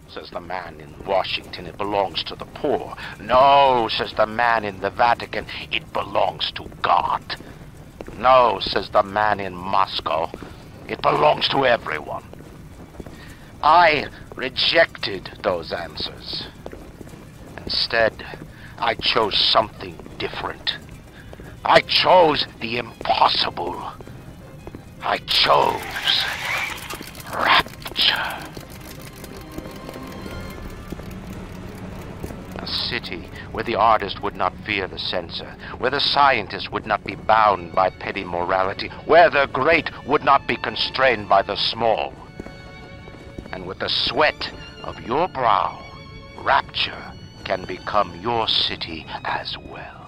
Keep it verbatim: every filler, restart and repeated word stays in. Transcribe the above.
says the man in Washington, it belongs to the poor. No, says the man in the Vatican, it belongs to God. No, says the man in Moscow, it belongs to everyone. I rejected those answers. Instead, I chose something different. I chose the impossible. I chose Rapture. A city where the artist would not fear the censor, where the scientist would not be bound by petty morality, where the great would not be constrained by the small. And with the sweat of your brow, Rapture can become your city as well.